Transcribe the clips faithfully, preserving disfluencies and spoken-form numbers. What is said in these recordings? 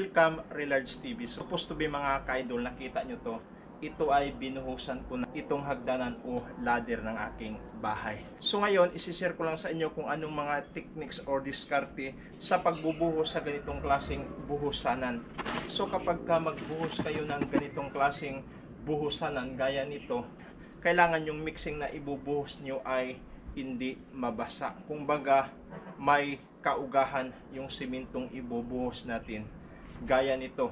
Welcome Relards T V. Supposed to be mga ka-idol, nakita nyo to. Ito ay binuhusan ko na itong hagdanan o ladder ng aking bahay. So ngayon, isishare ko lang sa inyo kung anong mga techniques or diskarte sa pagbubuhos sa ganitong klaseng buhusanan. So kapag ka magbuhos kayo ng ganitong klaseng buhusanan gaya nito, kailangan yung mixing na ibubuhos nyo ay hindi mabasa. Kung baga, may kaugahan yung simentong ibubuhos natin. Gaya nito.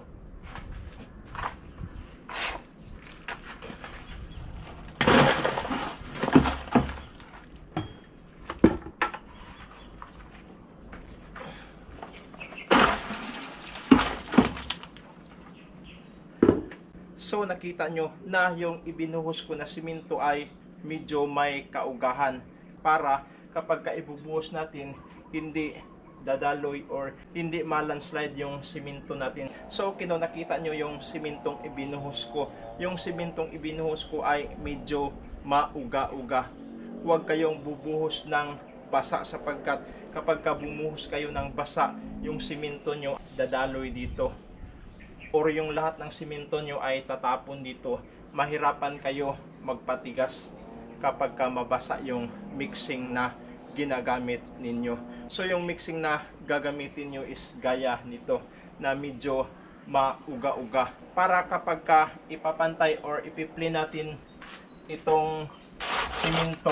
So nakita nyo na yung ibinuhos ko na simento ay medyo may kaugahan para kapag ka ibubuhos natin, hindi dadaloy or hindi malandslide yung simento natin. So kino nakita nyo yung simentong ibinuhos ko. Yung simentong ibinuhos ko ay medyo mauga-uga. Huwag kayong bubuhos ng basa sapagkat kapag ka bumuhos kayo ng basa, yung simento nyo dadaloy dito. Or yung lahat ng simento nyo ay tatapon dito. Mahirapan kayo magpatigas kapag ka mabasa yung mixing na ginagamit ninyo. So yung mixing na gagamitin nyo is gaya nito na medyo mauga-uga. Para kapag ka ipapantay or ipipli natin itong simento,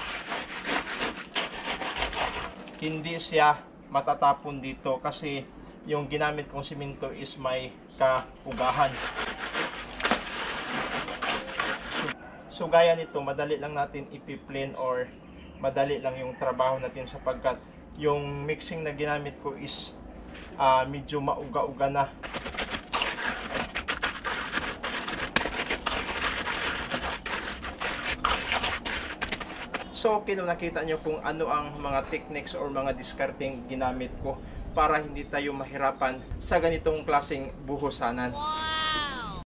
hindi siya matatapon dito kasi yung ginamit kong simento is may kaugahan. So gaya nito, madali lang natin ipi-plane or madali lang yung trabaho natin sapagkat yung mixing na ginamit ko is uh, medyo mauga-uga na. So kino nakita nyo kung ano ang mga techniques or mga discarding ginamit ko para hindi tayo mahirapan sa ganitong klaseng buhusanan.